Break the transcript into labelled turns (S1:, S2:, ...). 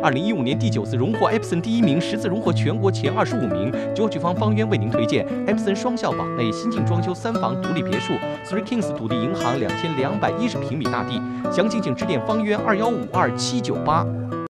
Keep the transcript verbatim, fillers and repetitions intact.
S1: 二零一五年第九次荣获 Epson 第一名，十次荣获全国前二十五名。卓举方方渊为您推荐 Epson 双校网内新晋装修三房独立别墅 ，Three Kings 土地银行两千两百一十平米大地。详情请致电方渊二幺五二七九八。